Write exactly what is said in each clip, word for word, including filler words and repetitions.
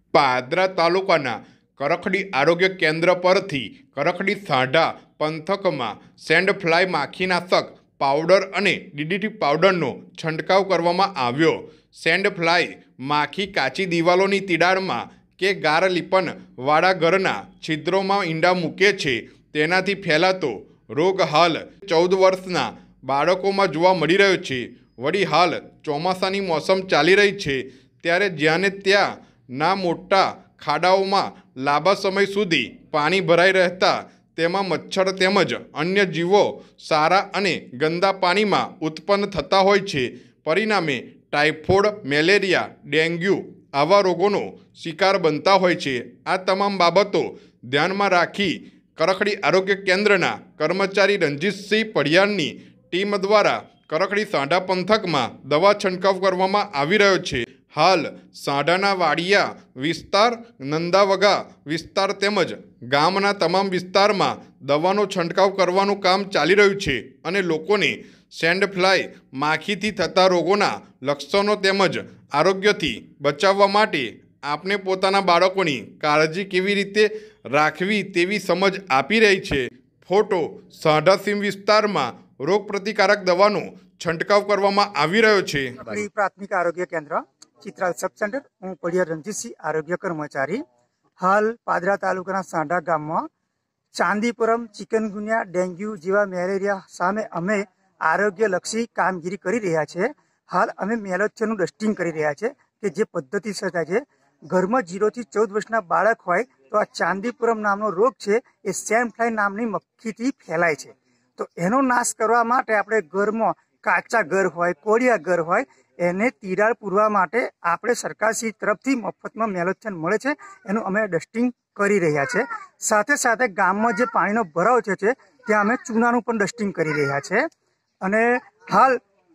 પાદરા તાલુકાના કરખડી આરોગ્ય કેન્દ્ર પરથી કરખડી સાંઢા પંથકમાં સેન્ડ ફ્લાય માખીનાશક પાવડર અને ડીડીટી પાવડરનો છંટકાવ કરવામાં આવ્યો। સેન્ડ ફ્લાય માખી કાચી દિવાલોની તિરાડમાં કે ગાર લીપન વાળા ઘરના છિદ્રોમાં ઈંડા મૂકે છે, તેનાથી ફેલાતો રોગ હાલ ચૌદ વર્ષના બાળકોમાં જોવા મળી રહ્યો છે। વળી હાલ ચોમાસાની મોસમ ચાલી રહી છે, ત્યારે જ્યાં ને ત્યાં ના મોટા ખાડાઓમાં લાંબા સમય સુધી પાણી ભરાઈ રહેતા તેમાં મચ્છર તેમજ અન્ય જીવો સારા અને ગંદા પાણીમાં ઉત્પન્ન થતા હોય છે। પરિણામે ટાઇફોઇડ, મેલેરિયા, ડેન્ગ્યુ આવા રોગોનો શિકાર બનતા હોય છે। આ તમામ બાબતો ધ્યાનમાં રાખી કરખડી આરોગ્ય કેન્દ્રના કર્મચારી રણજીતસિંહ પડિયારની ટીમ દ્વારા કરખડી સાંઢા પંથકમાં દવા છંટકાવ કરવામાં આવી રહ્યો છે। હાલ સાંઢાના વાડિયા વિસ્તાર, નંદાવગા વિસ્તાર તેમજ ગામના તમામ વિસ્તારમાં દવાનો છંટકાવ કરવાનું કામ ચાલી રહ્યું છે અને લોકોને સેન્ડ ફ્લાય માખીથી થતા રોગોના લક્ષણો તેમજ આરોગ્યથી બચાવવા માટે આપણે પોતાના બાળકોની કાળજી કેવી રીતે રાખવી તેવી સમજ આપી રહી છે। ફોટો સાંઢા સીમ વિસ્તારમાં રોગ પ્રતિકારક દવાનો છંટકાવ કરવામાં આવી રહ્યો છે। પ્રાથમિક આરોગ્ય કેન્દ્ર ચિત્રાલ સબ સેન્ટર, હું પડિયાર રણજીતસિંહ આરોગ્ય કર્મચારી। હાલ પાદરા તાલુકાના સાંઢા ગામમાં ચાંદીપુરમ, ચિકનગુનિયા, ડેન્ગ્યુ જેવા મેલેરિયા સામે અમે આરોગ્યલક્ષી કામગીરી કરી રહ્યા છે। હાલ અમે મેલોચ્છરનું ડસ્ટિંગ કરી રહ્યા છે કે જે પદ્ધતિસર થાય છે। ઘરમાં જીરોથી ચૌદ વર્ષના બાળક હોય તો આ ચાંદીપુરમ નામનો રોગ છે એ સેન્ડ ફ્લાય નામની મક્ખીથી ફેલાય છે। તો એનો નાશ કરવા માટે આપણે ઘરમાં કાચા ઘર હોય, કોડિયા ઘર હોય, એને તિરાડ પૂરવા માટે આપણે સરકારશ્રી તરફથી મફતમાં મેલોચ્છર મળે છે, એનું અમે ડસ્ટિંગ કરી રહ્યા છે। સાથે સાથે ગામમાં જે પાણીનો ભરાવ છે ત્યાં અમે ચૂનાનું પણ ડસ્ટિંગ કરી રહ્યા છે। અને હાલ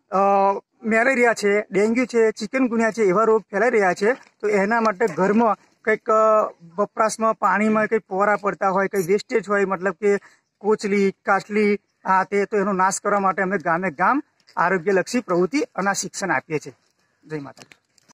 મેલેરિયા છે, ડેન્ગ્યુ છે, ચિકનગુનિયા છે એવા રોગ ફેલાઈ રહ્યા છે, તો એના માટે ઘરમાં કંઈક વપરાશમાં પાણીમાં કંઈક પોરા પડતા હોય, કંઈ વેસ્ટેજ હોય, મતલબ કે કોચલી, કાચલી આ તે, તો એનો નાશ કરવા માટે અમે ગામે ગામ આરોગ્યલક્ષી પ્રવૃત્તિ અને શિક્ષણ આપીએ છીએ। જય માતા।